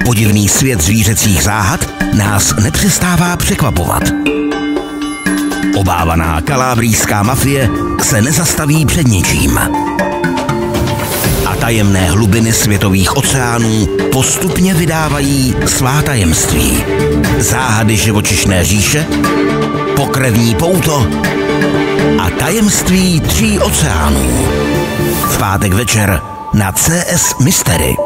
Podivný svět zvířecích záhad nás nepřestává překvapovat. Obávaná kalábrijská mafie se nezastaví před ničím. A tajemné hlubiny světových oceánů postupně vydávají svá tajemství. Záhady živočišné říše, pokrevní pouto a tajemství 3 oceánů. V pátek večer na CS Mystery.